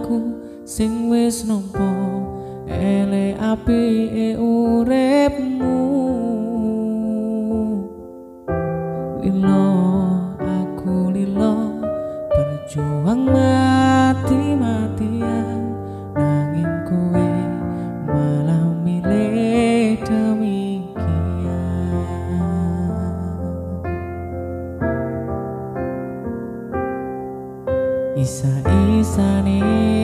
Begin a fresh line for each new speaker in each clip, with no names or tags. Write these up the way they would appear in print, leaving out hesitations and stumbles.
aku sing wis nampa elek apike uripmu. Lilo aku lilo berjuang mati-matian, nanging kowe malah milih demikian. Isa-isane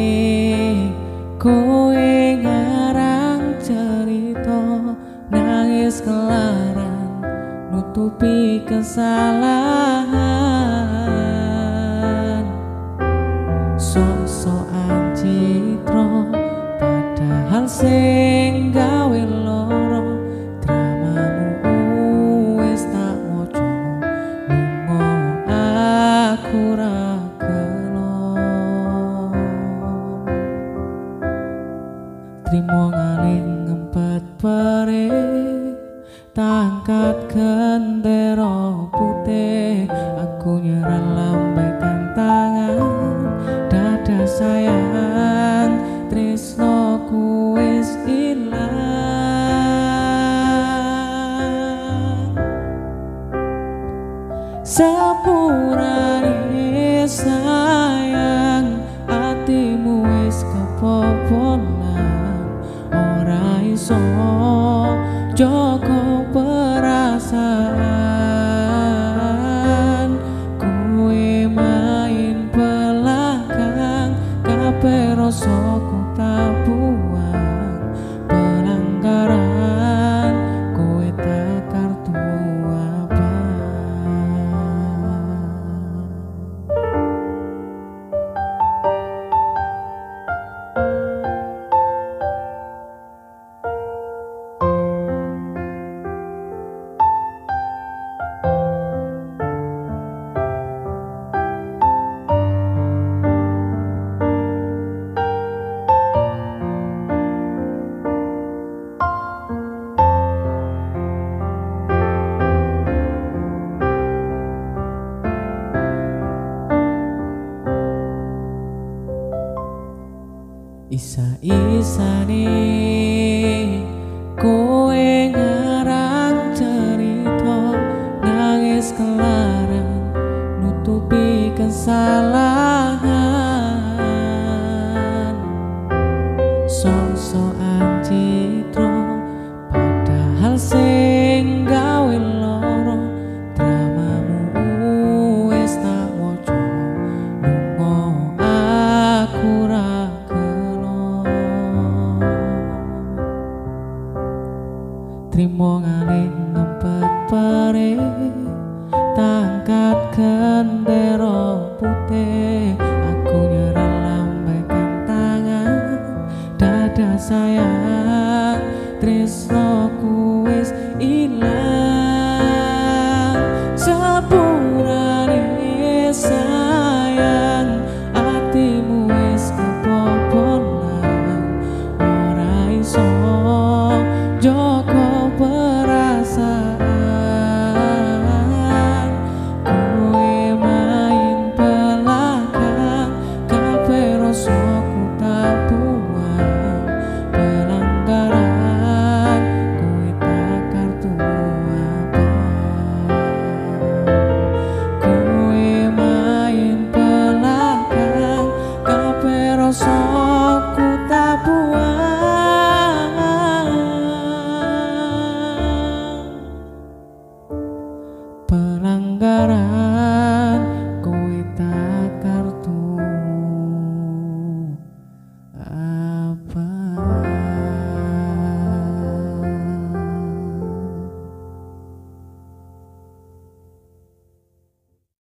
kowe ngarang cerita, nangis kelaran nutupi kesalahan. Sok-sokan citra padahal sing gawe loro, dramamu wis tak moco, lunga aku ra gelo. Trimo ngalih ngempet pere, tangkat gendera putih, aku nyerah lambaikan tangan. Dada sayang, tresnoku wis ilang. Sepurane sayang, atimu wis kebobolan, ora iso jaga perasaan. Kowe main belakang, kabeh rasaku tak buang. Pelanggaran kowe tak kartu abang. Isa-isane kowe ngarang cerita, nangis kelaran nutupi kesalahan. Sok-sokan citra padahal sing gawe loro, dramamu wis tak moco, lunga aku ra. Trimo ngalih ngempet pere, tangkat gendera putih, aku nyerah lambaikan tangan. Dada sayang, tresnoku wis